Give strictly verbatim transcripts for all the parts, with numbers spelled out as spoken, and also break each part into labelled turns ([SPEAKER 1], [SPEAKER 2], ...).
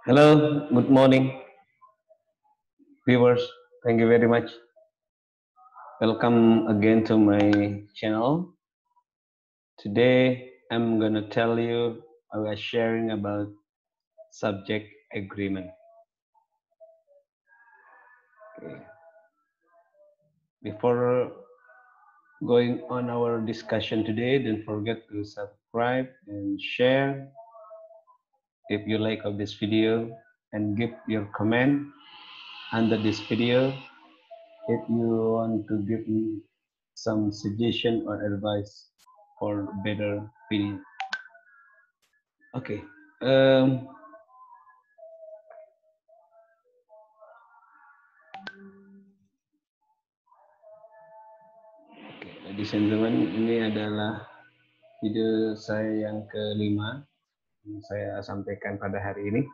[SPEAKER 1] Hello, good morning, viewers. Thank you very much. Welcome again to my channel. Today, I'm gonna tell you, I was sharing about subject agreement. Okay. Before going on our discussion today, don't forget to subscribe and share if you like of this video and give your comment under this video if you want to give me some suggestion or advice for better video. Okay. Um, okay, ladies and gentlemen, ini adalah video saya yang kelima yang saya sampaikan pada hari ini.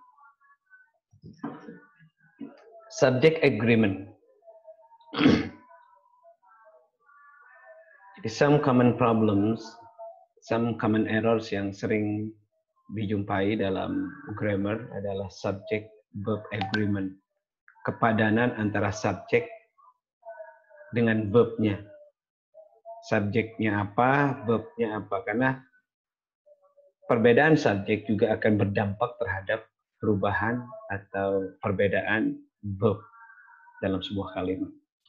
[SPEAKER 1] Subject agreement. Some common problems, some common errors yang sering dijumpai dalam grammar adalah subject verb agreement. Kepadanan antara subjek dengan verbnya. Subjeknya apa, verbnya apa. Karena perbedaan subjek juga akan berdampak terhadap perubahan atau perbedaan verb dalam sebuah kalimat.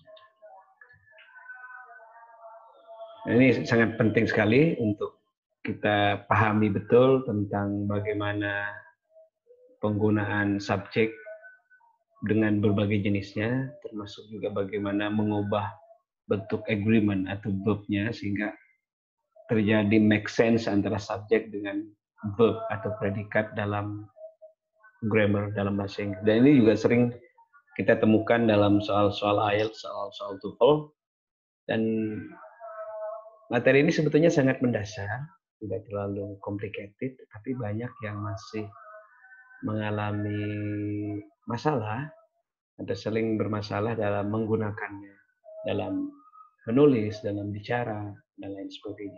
[SPEAKER 1] Nah, ini sangat penting sekali untuk kita pahami betul tentang bagaimana penggunaan subjek dengan berbagai jenisnya, termasuk juga bagaimana mengubah bentuk agreement atau verbnya sehingga terjadi make sense antara subjek dengan verb atau predikat dalam grammar dalam bahasa Inggris. Dan ini juga sering kita temukan dalam soal-soal I E L T S, soal-soal TOEFL. Dan materi ini sebetulnya sangat mendasar, tidak terlalu complicated, tapi banyak yang masih mengalami masalah atau sering bermasalah dalam menggunakannya, dalam menulis, dalam bicara, dan lain sebagainya.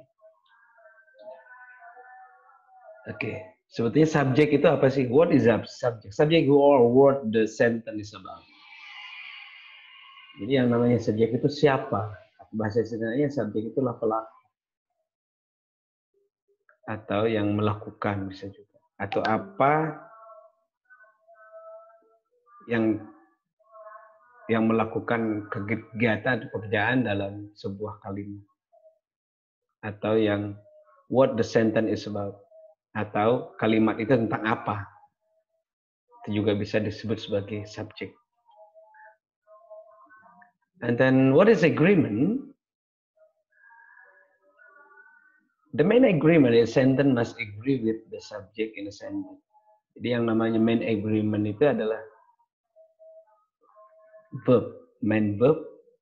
[SPEAKER 1] Oke, okay. Sebetulnya subjek itu apa sih? What is a subject? Subject or what the sentence is about. Jadi yang namanya subjek itu siapa? Bahasa istilahnya subjek itu pelaku atau yang melakukan bisa juga. Atau apa yang yang melakukan kegiatan atau pekerjaan dalam sebuah kalimat. Atau yang what the sentence is about. Atau kalimat itu tentang apa. Itu juga bisa disebut sebagai subjek. And then what is agreement? The main agreement is sentence must agree with the subject in a sentence. Jadi yang namanya main agreement itu adalah verb, main verb,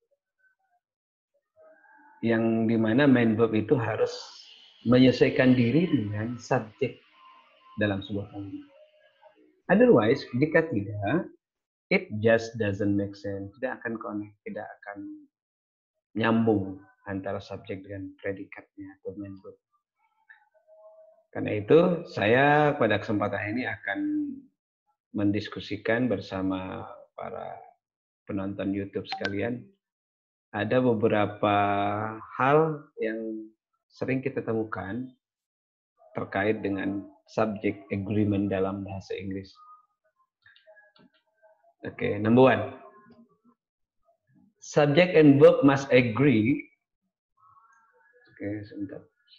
[SPEAKER 1] yang dimana main verb itu harus menyesuaikan diri dengan subjek dalam sebuah kalimat. Otherwise, jika tidak, it just doesn't make sense. Tidak akan connect, tidak akan nyambung antara subjek dengan predikatnya atau main verb. Karena itu, saya pada kesempatan ini akan mendiskusikan bersama para penonton YouTube sekalian. Ada beberapa hal yang sering kita temukan terkait dengan subject agreement dalam bahasa Inggris. Oke, okay, number one. Subject and verb must agree. Oke, okay, sebentar.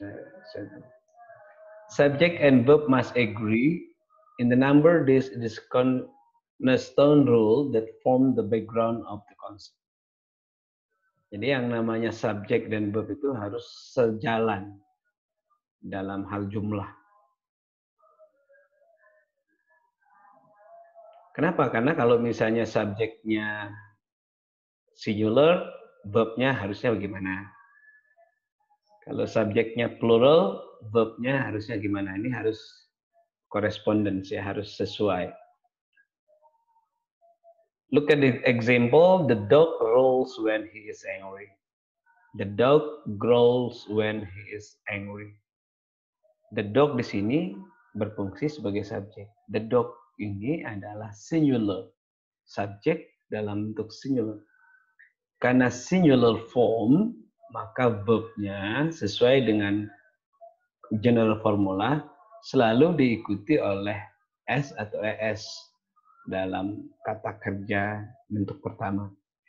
[SPEAKER 1] Subject and verb must agree in the number. This is cornerstone rule that form the background of the concept. Jadi yang namanya subjek dan verb itu harus sejalan dalam hal jumlah. Kenapa? Karena kalau misalnya subjeknya singular, verbnya harusnya bagaimana? Kalau subjeknya plural, verbnya harusnya gimana? Ini harus correspondence ya, harus sesuai. Look at the example, the dog growls when he is angry. The dog growls when he is angry. The dog di sini berfungsi sebagai subjek. The dog ini adalah singular. Subjek dalam bentuk singular. Karena singular form, maka verb-nya sesuai dengan general formula selalu diikuti oleh S atau E S dalam kata kerja bentuk pertama.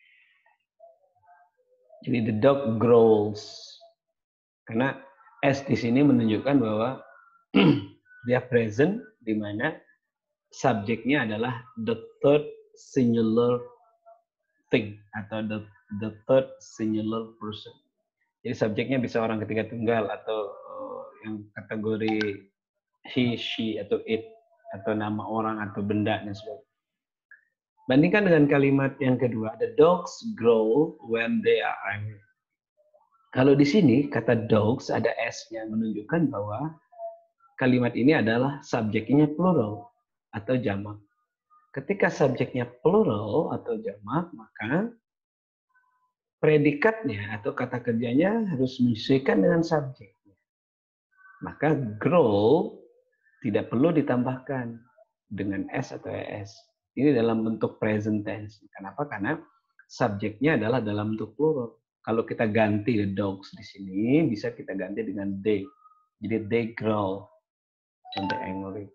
[SPEAKER 1] Jadi the dog growls. Karena S di sini menunjukkan bahwa dia present, di mana subjeknya adalah the third singular thing atau the, the third singular person. Jadi subjeknya bisa orang ketiga tunggal atau uh, yang kategori he, she, atau it, atau nama orang atau benda dan sebagainya. Bandingkan dengan kalimat yang kedua, the dogs growl when they are angry. Kalau di sini kata dogs ada S-nya menunjukkan bahwa kalimat ini adalah subjeknya plural atau jamak. Ketika subjeknya plural atau jamak, maka predikatnya atau kata kerjanya harus menyesuaikan dengan subjeknya. Maka grow tidak perlu ditambahkan dengan S atau E S. Ini dalam bentuk present tense. Kenapa? Karena subjeknya adalah dalam bentuk plural. Kalau kita ganti the dogs di sini, bisa kita ganti dengan they. Jadi they growl when they angry.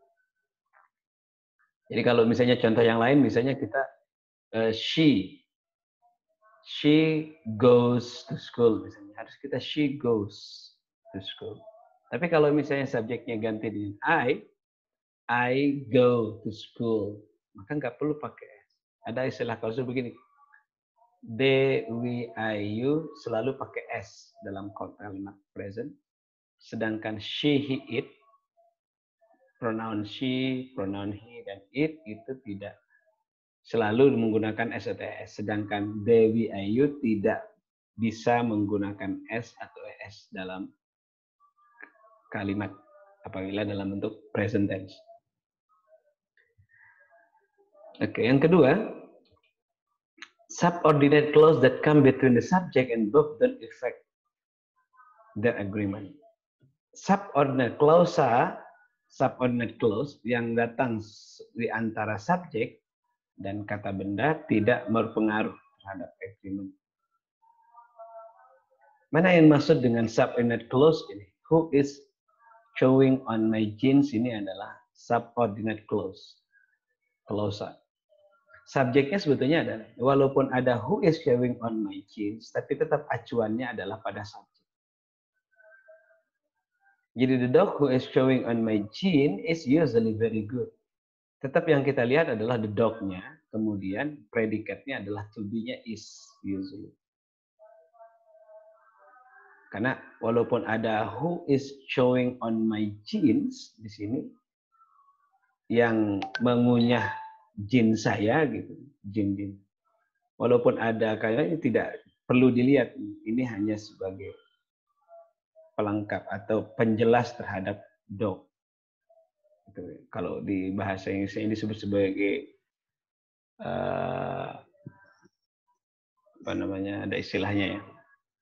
[SPEAKER 1] Jadi kalau misalnya contoh yang lain, misalnya kita uh, she, she goes to school misalnya. Harus kita she goes to school. Tapi kalau misalnya subjeknya ganti dengan I, I go to school, maka nggak perlu pakai S. Ada istilah klausul begini, they, we, I, you selalu pakai S dalam kalimat present. Sedangkan she, he, it, pronoun she, pronoun he, dan it itu tidak selalu menggunakan S atau E S. Sedangkan they, we, I, you tidak bisa menggunakan S atau E S dalam kalimat apabila dalam bentuk present tense. Oke, yang kedua, subordinate clause that come between the subject and verb don't affect their agreement. Subordinate clause, subordinate clause yang datang di antara subjek dan kata benda tidak berpengaruh terhadap agreement. Mana yang maksud dengan subordinate clause ini? Who is showing on my jeans ini adalah subordinate clause. Clause. Subjeknya sebetulnya adalah, walaupun ada who is showing on my jeans, tapi tetap acuannya adalah pada subjek. Jadi the dog who is showing on my jeans is usually very good. Tetap yang kita lihat adalah the dog-nya, kemudian predikatnya adalah to be-nya is usually. Karena walaupun ada who is showing on my jeans di sini, yang mengunyah jeans saya gitu, jin-jin. Walaupun ada kayaknya tidak perlu dilihat, ini hanya sebagai pelengkap atau penjelas terhadap dog. Itu, kalau di bahasa Inggris ini disebut sebagai uh, apa namanya, ada istilahnya ya.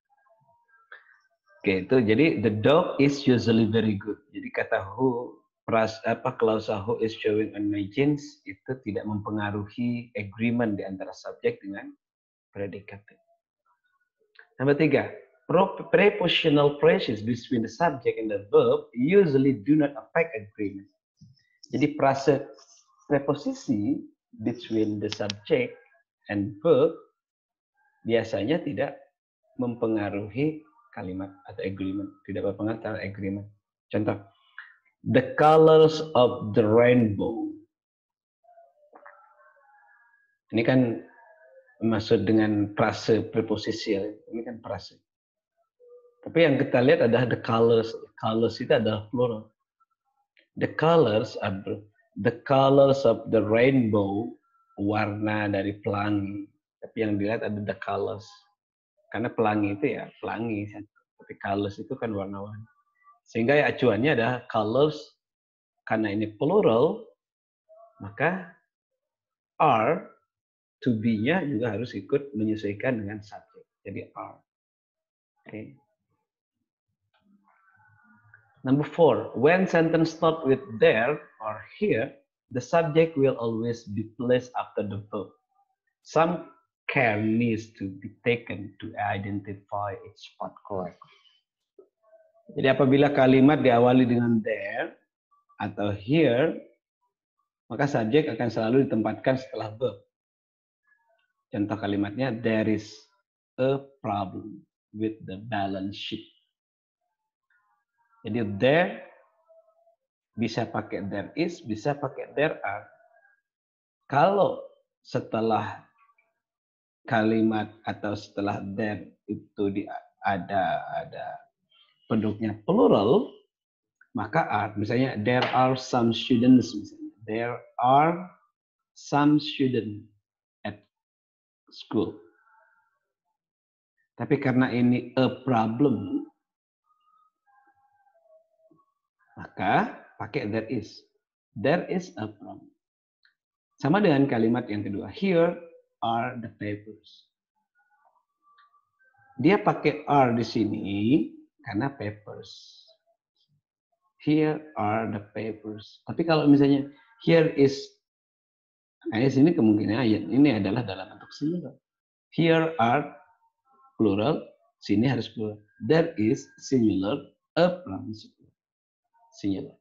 [SPEAKER 1] Oke, itu jadi the dog is usually very good. Jadi kata who pras apa klausa who is showing on my jeans itu tidak mempengaruhi agreement di antara subjek dengan predikat. Nomor tiga, prepositional phrases between the subject and the verb usually do not affect agreement. Jadi frase preposisi between the subject and verb biasanya tidak mempengaruhi kalimat atau agreement, tidak berpengaruh terhadap agreement. Contoh, the colors of the rainbow. Ini kan maksud dengan frase preposisi, ini kan frase. Tapi yang kita lihat adalah the colors. Colors itu adalah plural. The colors are the colors of the rainbow, warna dari pelangi. Tapi yang dilihat ada the colors. Karena pelangi itu ya pelangi, tapi colors itu kan warna-warni. Sehingga ya acuannya adalah colors, karena ini plural, maka are, to be-nya juga harus ikut menyesuaikan dengan subjek. Jadi are. Oke. Okay. Number four, when sentence start with there or here, the subject will always be placed after the verb. Some care needs to be taken to identify its part correctly. Jadi apabila kalimat diawali dengan there atau here, maka subjek akan selalu ditempatkan setelah verb. Contoh kalimatnya, there is a problem with the balance sheet. Jadi there bisa pakai there is, bisa pakai there are. Kalau setelah kalimat atau setelah there itu di, ada ada bentuknya plural, maka are. Misalnya there are some students. Misalnya, there are some students at school. Tapi karena ini a problem, maka pakai there is. There is a problem. Sama dengan kalimat yang kedua. Here are the papers. Dia pakai are di sini karena papers. Here are the papers. Tapi kalau misalnya here is, nah di sini kemungkinan ayat ini adalah dalam bentuk singular. Here are plural, sini harus plural. There is singular, a problem singular.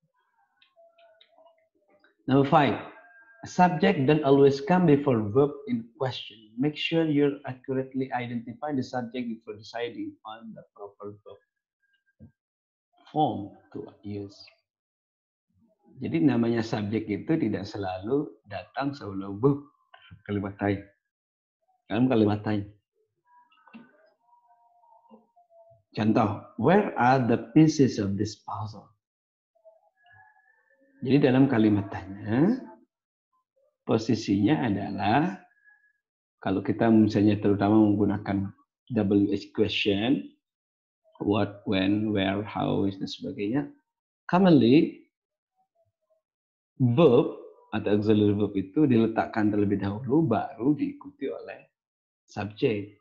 [SPEAKER 1] Number five, a subject don't always come before verb in question. Make sure you accurately identify the subject before deciding on the proper verb form to use. Jadi namanya subjek itu tidak selalu datang sebelum verb. Kalimat tanya. Dalam kalimat tanya. Contoh, where are the pieces of this puzzle? Jadi dalam kalimat tanya, posisinya adalah, kalau kita misalnya terutama menggunakan W H question, what, when, where, how, dan sebagainya, commonly verb atau auxiliary verb itu diletakkan terlebih dahulu, baru diikuti oleh subject.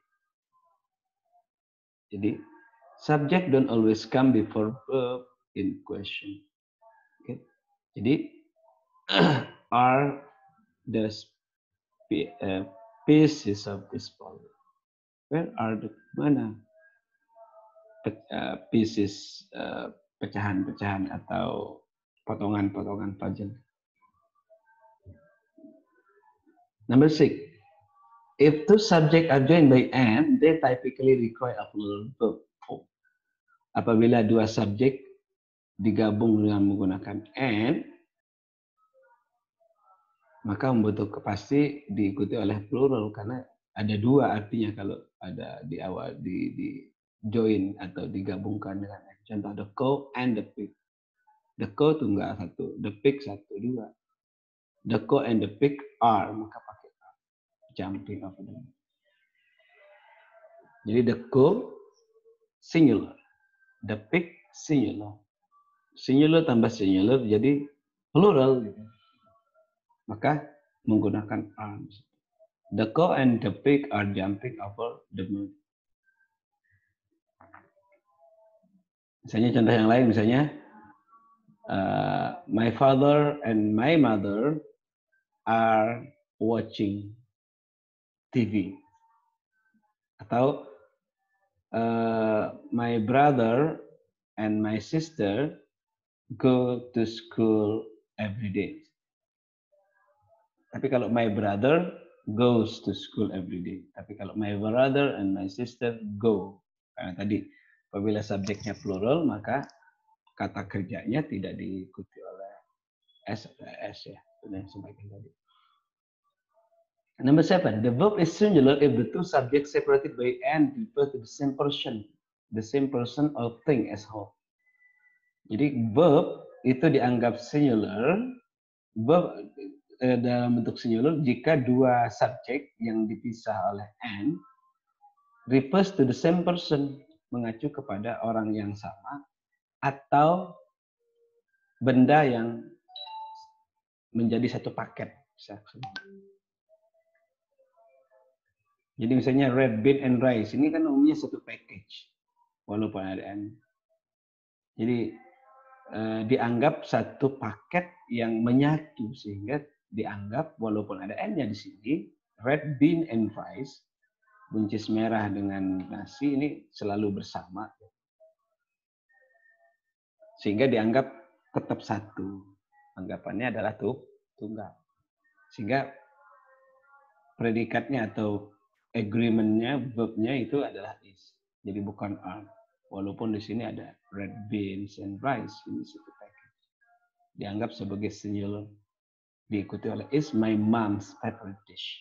[SPEAKER 1] Jadi, subject don't always come before verb in question. Okay. Jadi, are the uh, pieces of this puzzle? Where are the mana uh, pieces uh, pecahan-pecahan atau potongan-potongan puzzle? Number six, if two subjects are joined by and, they typically require a plural verb. Apabila dua subjek digabung dengan menggunakan and, maka membutuhkan pasti diikuti oleh plural karena ada dua artinya kalau ada di awal di, di join atau digabungkan dengan and. Contoh the cow and the pig. The cow tunggal satu, the pig satu dua. The cow and the pig are, maka pakai are. Jumping over them. Jadi the cow singular, the pig singular. Singular tambah singular jadi plural gitu. Maka menggunakan are. The cow and the pig are jumping over the moon. Misalnya contoh yang lain, misalnya uh, my father and my mother are watching T V. Atau uh, my brother and my sister go to school every day. Tapi kalau my brother goes to school every day. Tapi kalau my brother and my sister go. Karena tadi apabila subjeknya plural, maka kata kerjanya tidak diikuti oleh S atau S ya. Yang sebagian tadi. Number seven, the verb is singular if the two subjects separated by and refer to the same person, the same person or thing as whole. Jadi verb itu dianggap singular, verb eh, dalam bentuk singular jika dua subjek yang dipisah oleh and refers to the same person, mengacu kepada orang yang sama atau benda yang menjadi satu paket. Jadi misalnya red bean and rice ini kan umumnya satu package walaupun ada and. Jadi uh, dianggap satu paket yang menyatu, sehingga dianggap walaupun ada N-nya di sini, red bean and rice, buncis merah dengan nasi ini selalu bersama, sehingga dianggap tetap satu. Anggapannya adalah tuh tunggal. Sehingga predikatnya atau agreement-nya, verb-nya itu adalah is. Jadi bukan are. Walaupun di sini ada red beans and rice, ini satu package. Dianggap sebagai singular. Diikuti oleh is my mom's favorite dish.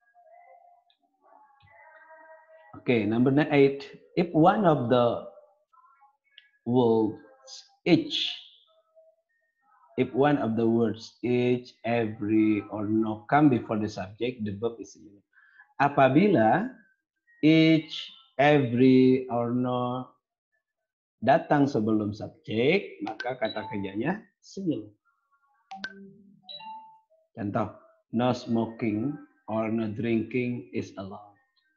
[SPEAKER 1] Okay, number eight. If one of the words each, if one of the words each, every, or no come before the subject, the verb is singular. Apabila each, every, or no datang sebelum subjek, maka kata kerjanya singular. Contoh, no smoking or no drinking is allowed.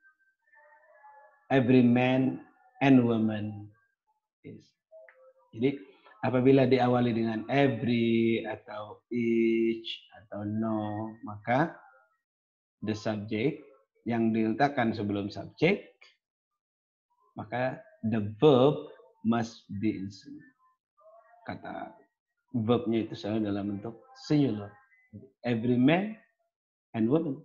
[SPEAKER 1] Every man and woman is. Jadi apabila diawali dengan every atau each atau no, maka the subject yang diletakkan sebelum subjek, maka the verb must be in singular. Kata verbnya itu selalu dalam bentuk singular. Every man and woman.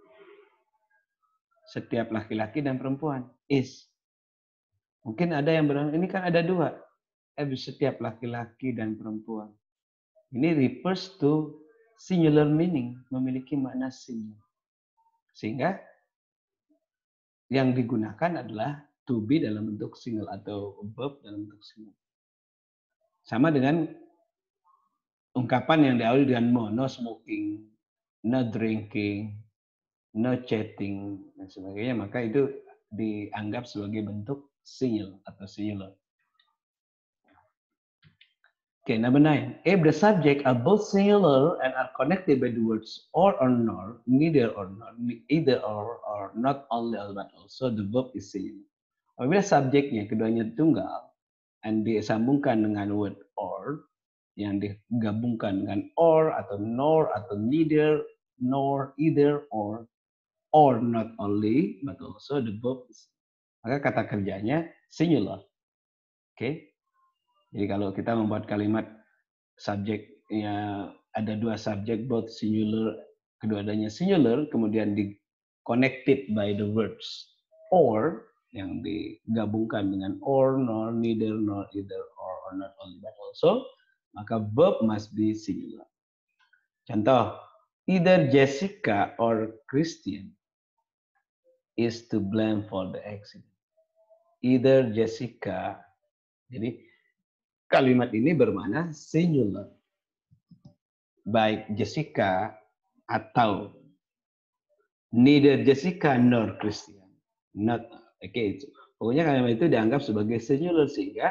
[SPEAKER 1] Setiap laki-laki dan perempuan is. Mungkin ada yang bilang ini kan ada dua. Setiap laki-laki dan perempuan. Ini refers to singular meaning, memiliki makna singular. Sehingga yang digunakan adalah to be dalam bentuk single atau verb dalam bentuk single. Sama dengan ungkapan yang diawali dengan mo, no smoking, no drinking, no chatting, dan sebagainya, maka itu dianggap sebagai bentuk single atau singular. Okay, number nine. If the subject are both singular and are connected by the words or or nor, neither or nor, either or or not only but also the verb is singular. Apabila subjeknya keduanya tunggal dan disambungkan dengan word or, yang digabungkan dengan or atau nor atau neither, nor, either, or, or not only but also the verb is, maka kata kerjanya singular. Oke. Okay? Jadi kalau kita membuat kalimat subjeknya ada dua subjek, both singular, kedua-duanya singular, kemudian di connected by the words or, yang digabungkan dengan or, nor, neither, nor, either, or, or not only but also, maka verb must be singular. Contoh, either Jessica or Christian is to blame for the accident. Either Jessica, jadi kalimat ini bermakna singular. Baik Jessica atau neither Jessica nor Christian. Not, oke okay, itu. Pokoknya kalimat itu dianggap sebagai singular sehingga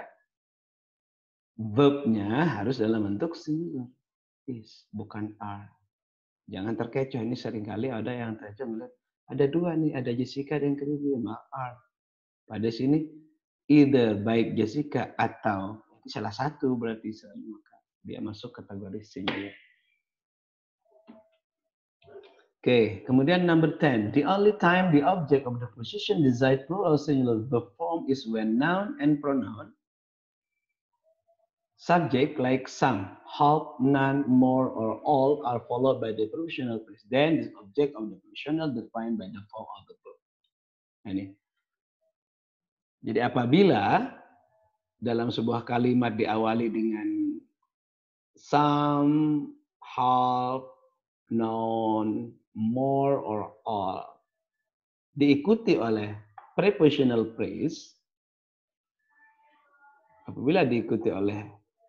[SPEAKER 1] verbnya harus dalam bentuk singular. Is, bukan are. Jangan terkecoh. Ini seringkali ada yang terkecoh melihat ada dua nih, ada Jessica dan Christian, are. Pada sini either baik Jessica atau salah satu berarti maka dia masuk kategori singular. Oke, okay. Kemudian number ten. The only time the object of the position desired plural singular verb form is when noun and pronoun subject like some, half, none, more, or all are followed by the prepositional phrase. Then the object of the prepositional defined by the form of the verb. Ini. Jadi apabila dalam sebuah kalimat diawali dengan some, half, none, more, or all, diikuti oleh prepositional phrase, apabila diikuti oleh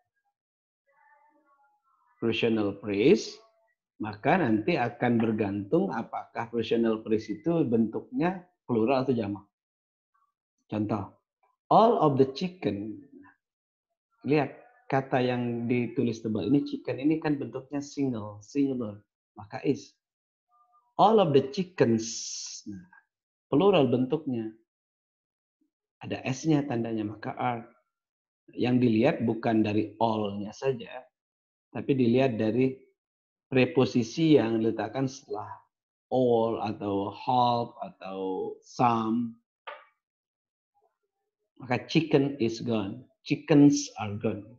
[SPEAKER 1] prepositional phrase, maka nanti akan bergantung apakah prepositional phrase itu bentuknya plural atau jamak. Contoh, all of the chicken. Lihat, kata yang ditulis tebal ini chicken ini kan bentuknya single, singular, maka is. All of the chickens, nah, plural bentuknya. Ada S-nya tandanya, maka are. yang dilihat bukan dari all-nya saja, tapi dilihat dari preposisi yang diletakkan setelah all atau half atau some. Maka chicken is gone, chickens are gone.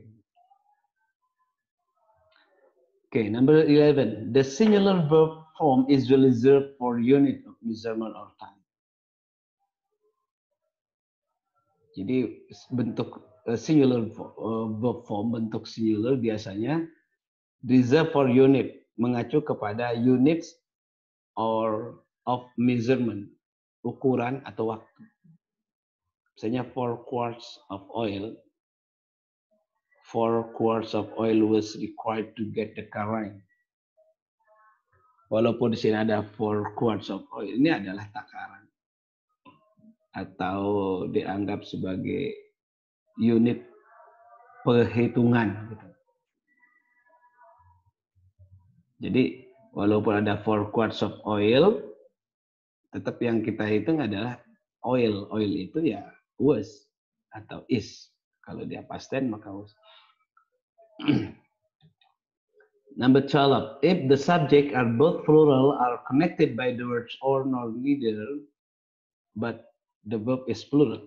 [SPEAKER 1] Okay, number eleven. The singular verb form is reserved for unit of measurement or time. Jadi bentuk uh, singular uh, verb form, bentuk singular biasanya reserved for unit, mengacu kepada units or of measurement, ukuran atau waktu. Misalnya four quarts of oil, four quarts of oil was required to get the car running. Walaupun di sini ada four quarts of oil, ini adalah takaran atau dianggap sebagai unit perhitungan. Jadi walaupun ada four quarts of oil, tetap yang kita hitung adalah oil. Oil itu ya was atau is. Kalau dia past tense maka was. Number twelve, if the subject are both plural are connected by the words or nor neither, but the verb is plural.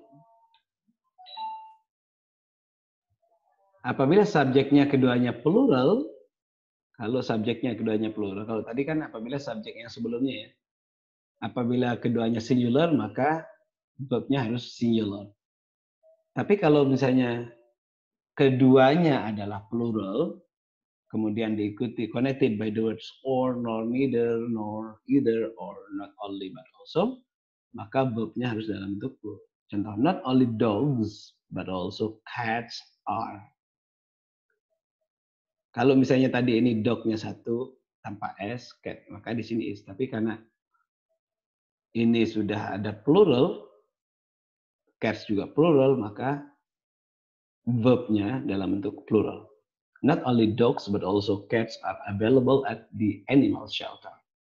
[SPEAKER 1] Apabila subjeknya keduanya plural, kalau subjeknya keduanya plural, kalau tadi kan apabila subjek yang sebelumnya ya, apabila keduanya singular maka verbnya harus singular. Tapi kalau misalnya keduanya adalah plural, kemudian diikuti connected by the words or, nor, neither, nor, either, or not only but also, maka verbnya harus dalam bentuk plural. Contoh, not only dogs but also cats are. Kalau misalnya tadi ini dognya satu tanpa s, cat, maka di sini is. Tapi karena ini sudah ada plural, cats juga plural, maka verbnya dalam bentuk plural. Not only dogs but also cats are available at the animal shelter.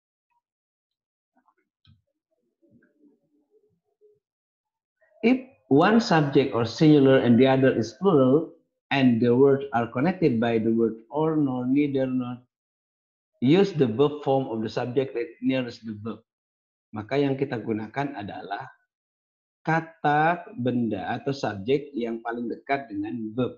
[SPEAKER 1] If one subject or singular and the other is plural, and the words are connected by the word or, nor, neither, nor, use the verb form of the subject that nearest the verb. Maka yang kita gunakan adalah kata benda atau subjek yang paling dekat dengan verb.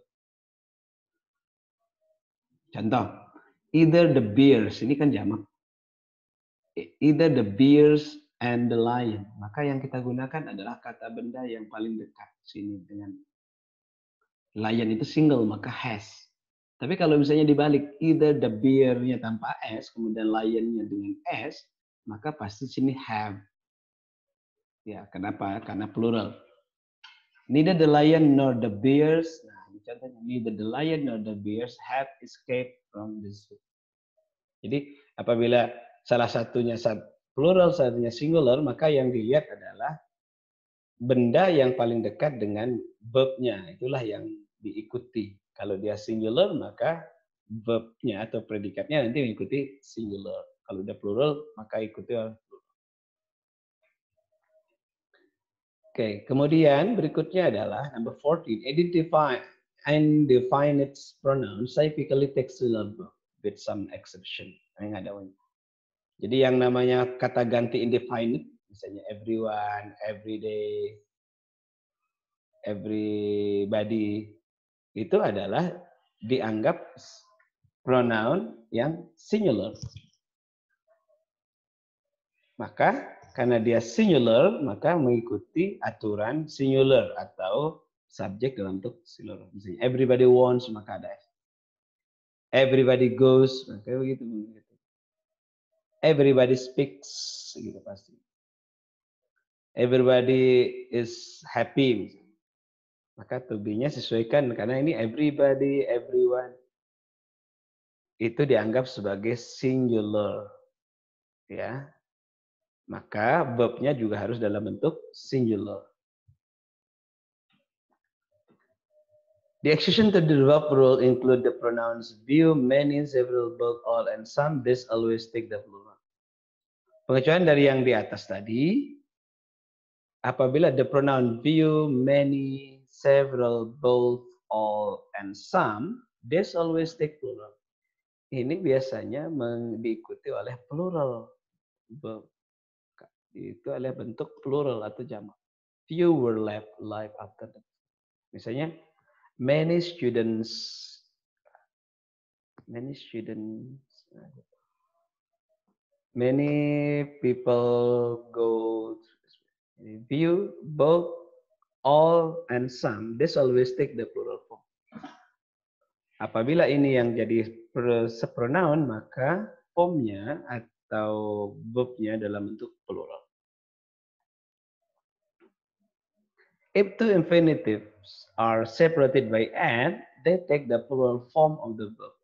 [SPEAKER 1] Contoh, either the bears, ini kan jamak. Either the bears and the lion. Maka yang kita gunakan adalah kata benda yang paling dekat sini dengan lion itu single, maka has. Tapi kalau misalnya dibalik, either the bear-nya tanpa s, kemudian lion-nya dengan s, maka pasti sini have. Ya, kenapa? Karena plural. Neither the lion nor the bears, nah contohnya, neither the lion nor the bears have escaped from the zoo. Jadi apabila salah satunya plural, satunya singular, maka yang dilihat adalah benda yang paling dekat dengan verb-nya. Itulah yang diikuti. Kalau dia singular, maka verb-nya atau predikatnya nanti mengikuti singular. Kalau dia plural, maka ikuti plural. Oke, kemudian berikutnya adalah number fourteen. Identify and define its pronouns typically textual verb with some exception. Yang ada. Jadi yang namanya kata ganti indefinite, misalnya everyone, everyday, everybody, itu adalah dianggap pronoun yang singular. Maka karena dia singular, maka mengikuti aturan singular atau subjek dalam bentuk singular. Misalnya everybody wants, maka ada S. Everybody goes, maka begitu. Everybody speaks, gitu pasti. Everybody is happy, misalnya. Maka to be-nya sesuaikan karena ini everybody, everyone itu dianggap sebagai singular, ya. Maka verb-nya juga harus dalam bentuk singular. The exception to the verb rule include the pronouns few, many, several, both, all, and some. This always take the plural. Pengecualian dari yang di atas tadi, apabila the pronoun few, many, several, both, all, and some, this always take plural. Ini biasanya diikuti oleh plural. Itu adalah bentuk plural atau jamak. Few were left alive after that. Misalnya, many students, many students, many people go. Few, both, all, and some. This always take the plural form. Apabila ini yang jadi pronoun, maka formnya atau verbnya dalam bentuk plural. If two infinitives are separated by and, they take the plural form of the verb.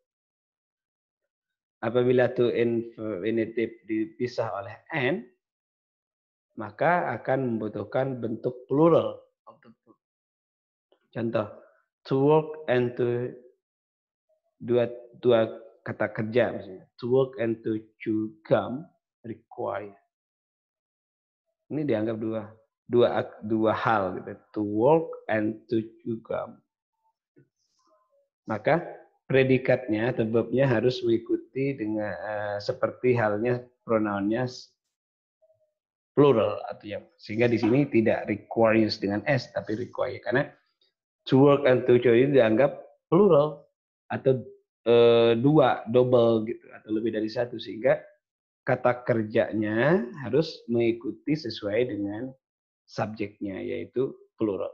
[SPEAKER 1] Apabila two infinitive dipisah oleh and, maka akan membutuhkan bentuk plural of the verb. Contoh, to work and to, dua, dua kata kerja misalnya. To work and to chew gum require. Ini dianggap dua dua dua hal gitu. To work and to chew gum. Maka predikatnya atau verbnya harus mengikuti dengan uh, seperti halnya pronounnya plural atau yang sehingga di sini tidak requires dengan s tapi require karena to work and to chew ini dianggap plural atau uh, dua double gitu atau lebih dari satu sehingga kata kerjanya harus mengikuti sesuai dengan subjeknya yaitu plural.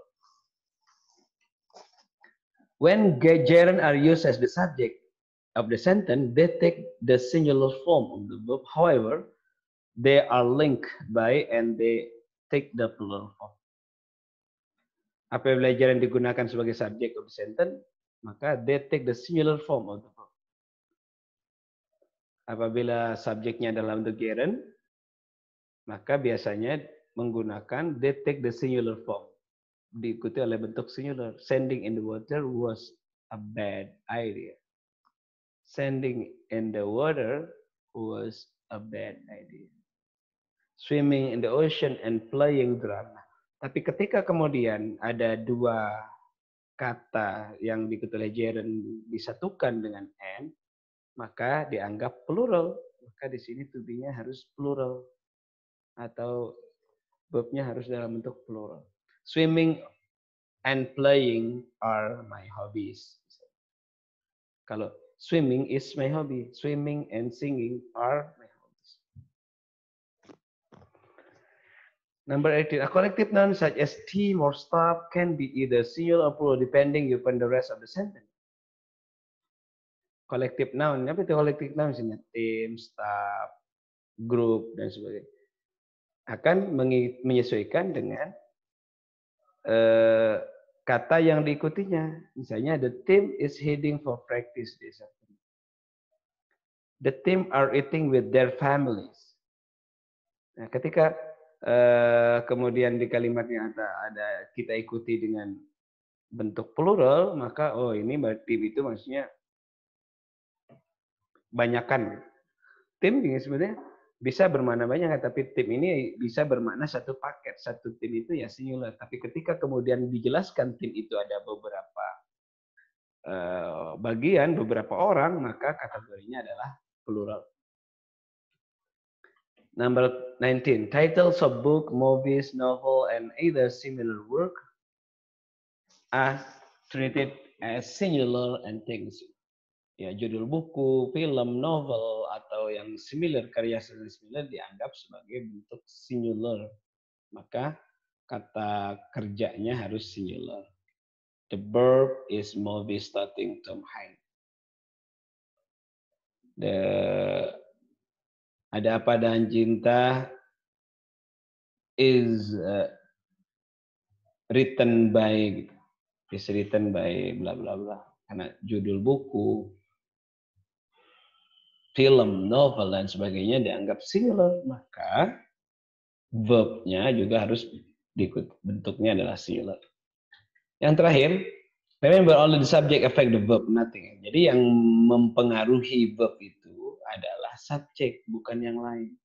[SPEAKER 1] When gerund are used as the subject of the sentence, they take the singular form of the verb. However, they are linked by and they take the plural form. Apabila gerund digunakan sebagai subject of the sentence, maka they take the singular form of the verb. Apabila subjeknya dalam bentuk gerund, maka biasanya menggunakan they take the singular form. Diikuti oleh bentuk singular. Sending in the water was a bad idea. Sending in the water was a bad idea. Swimming in the ocean and playing drum. Tapi ketika kemudian ada dua kata yang diikuti oleh gerund disatukan dengan and, maka dianggap plural. Maka di sini to be-nya harus plural atau verbnya harus dalam bentuk plural. Swimming and playing are my hobbies. Kalau swimming is my hobby, swimming and singing are my hobbies. Number eighteen, a collective noun such as team or staff can be either singular or plural depending upon the rest of the sentence. Collective noun, apa itu collective noun? Misalnya tim, staff, group dan sebagainya. Akan menyesuaikan dengan Uh, kata yang diikutinya. Misalnya, the team is heading for practice this afternoon. The team are eating with their families. Nah, ketika uh, kemudian di kalimatnya ada, ada kita ikuti dengan bentuk plural, maka oh ini tim itu maksudnya banyakan. Tim ini sebenarnya bisa bermakna banyak, tapi tim ini bisa bermakna satu paket. Satu tim itu ya singular. Tapi ketika kemudian dijelaskan tim itu ada beberapa uh, bagian, beberapa orang, maka kategorinya adalah plural. Number nineteen, titles of book, movies, novel, and either similar work are treated as singular and things. Ya, judul buku, film, novel, atau yang similar, karya similar dianggap sebagai bentuk singular. Maka kata kerjanya harus singular. The verb is movie starting Tom Hanks. The Ada Apa Dan Cinta is uh, written by is written by bla bla bla. Karena judul buku, film, novel, dan sebagainya dianggap singular, maka verbnya juga harus diikut. Bentuknya adalah singular. Yang terakhir, remember only the subject affect the verb, nothing. Jadi yang mempengaruhi verb itu adalah subjek, bukan yang lain.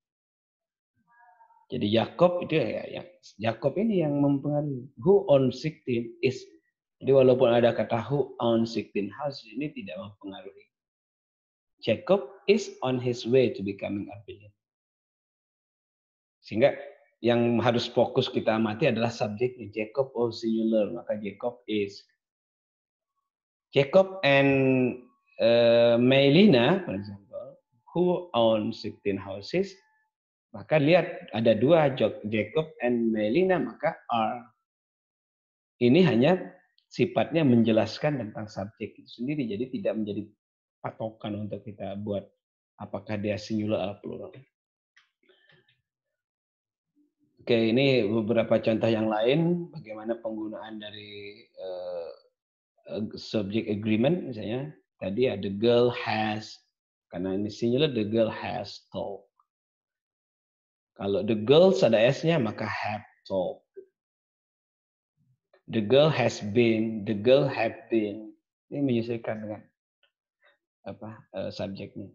[SPEAKER 1] Jadi Jacob itu ya, yang Jacob ini yang mempengaruhi. Who owns sixteen is Jadi walaupun ada kata who owns sixteen houses, ini tidak mempengaruhi. Jacob is on his way to becoming a billionaire. Sehingga yang harus fokus kita amati adalah subjeknya. Jacob or singular, maka Jacob is. Jacob and uh, Melina, for example, who own sixteen houses, maka lihat ada dua, Jacob and Melina, maka are. Ini hanya sifatnya menjelaskan tentang subjek itu sendiri, jadi tidak menjadi patokan untuk kita buat apakah dia singular atau plural. Oke, ini beberapa contoh yang lain bagaimana penggunaan dari uh, subject agreement. Misalnya tadi ada the girl has, karena ini singular, the girl has talked. Kalau the girls ada s-nya maka have talked. The girl has been, the girl have been. Ini menyesuaikan dengan apa uh, subjeknya.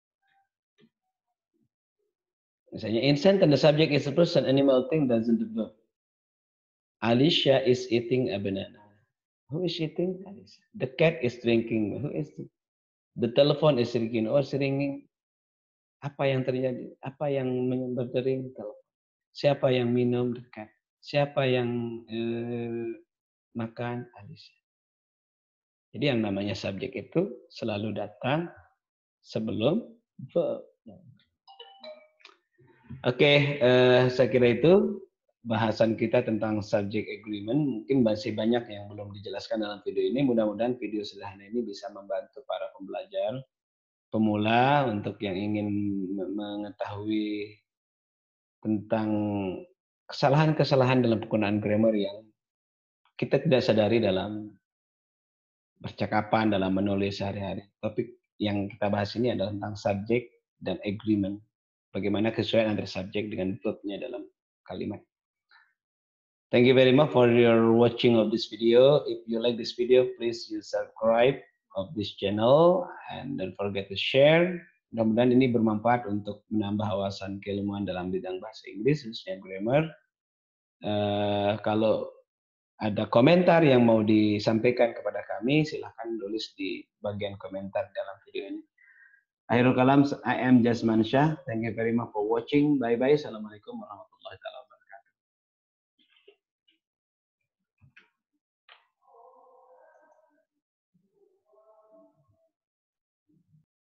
[SPEAKER 1] Misalnya in sentence the subject is a person, animal, thing, doesn't the verb. Alicia is eating a banana. Who is eating? Alicia. The cat is drinking. Who is it? The telephone is ringing. Oh, ringing. Apa yang terjadi? Apa yang berdering? Telepon. Siapa yang minum? The cat. Siapa yang eh, makan? Alicia. Jadi yang namanya subjek itu selalu datang sebelum verb. Oke, okay, uh, saya kira itu bahasan kita tentang subject agreement. Mungkin masih banyak yang belum dijelaskan dalam video ini. Mudah-mudahan video sederhana ini bisa membantu para pembelajar pemula untuk yang ingin mengetahui tentang kesalahan-kesalahan dalam penggunaan grammar yang kita tidak sadari dalam percakapan, dalam menulis sehari-hari. Topik yang kita bahas ini adalah tentang subject dan agreement. Bagaimana kesesuaian antara subjek dengan verbnya dalam kalimat. Thank you very much for your watching of this video. If you like this video, please you subscribe of this channel and don't forget to share. Mudah-mudahan ini bermanfaat untuk menambah wawasan keilmuan dalam bidang bahasa Inggris, khususnya grammar. Uh, kalau ada komentar yang mau disampaikan kepada kami, silahkan tulis di bagian komentar dalam video ini. Akhirul kalam, I am Jasman Shah. Thank you very much for watching. Bye-bye. Assalamualaikum warahmatullahi wabarakatuh.